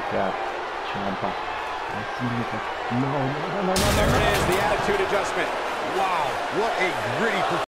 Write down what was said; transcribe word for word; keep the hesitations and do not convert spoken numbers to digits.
Yeah, Ciampa. No, no, no, no, no, no, There no. it is, the attitude adjustment. Wow, what a gritty performance.